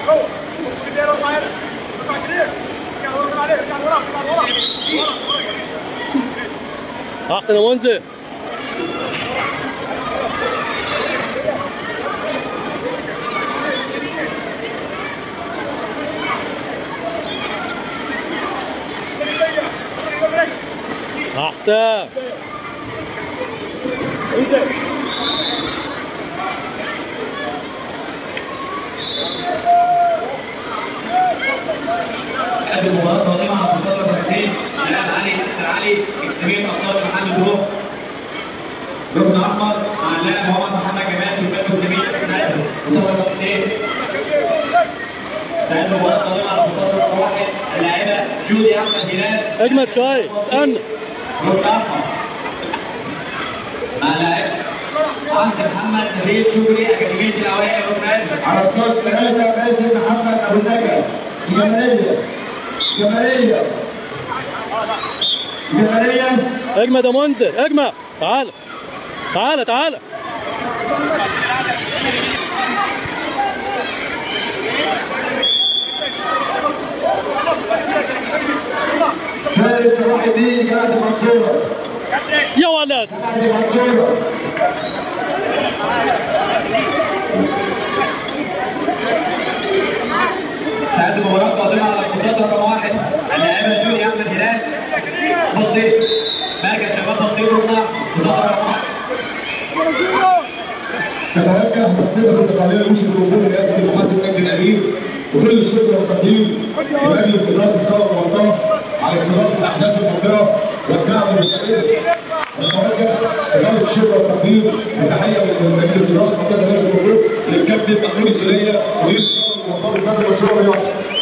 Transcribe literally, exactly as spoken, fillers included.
احسن يا منذر. احسن. قبل المباراة القادمة على مستوى الفريقين لاعب علي ياسر علي اكاديمية ابطال محمد روح. ركن احمر مع اللاعب محمد محمد جمال شبان مسلمين مستوى الفريقين. استعد المباراة القادمة على مستوى رقم واحد اللاعبة جودي احمد هلال. اجمد شوية استنى. ركن احمر مع اللاعب عهد محمد نبيل شكري اكاديمية الاوائل ركن ازرق. على صوت ثلاثة مازن محمد ابو النجا. جمالية جمالية جمالية. اجمد يا منذر اجمد. تعالى تعالى تعالى. فارس صلاح الدين جامعة المنصورة. يا ولد جامعة المنصورة. استعد المباراة القادمة على البساط رقم واحد اللاعبة جودي أحمد هلال بطيء مركز شباب بطيء ركن بساط رقم واحد. تتوجه مكتبة التقالية المشرف الوفود الرئاسي المحاسب مجدي الأمين وكل الشكر والتقدير لمجلس إدارة الثورة والوطن على استضافة أحداث المنطقة والدعم المستمر. نتوجه بخالص الشكر والتقدير وتحية من مجلس إدارة منطقة رئاسي الوفود للكابتن محمود السلية ورئيس الثورة والوطن الفني المنصورة.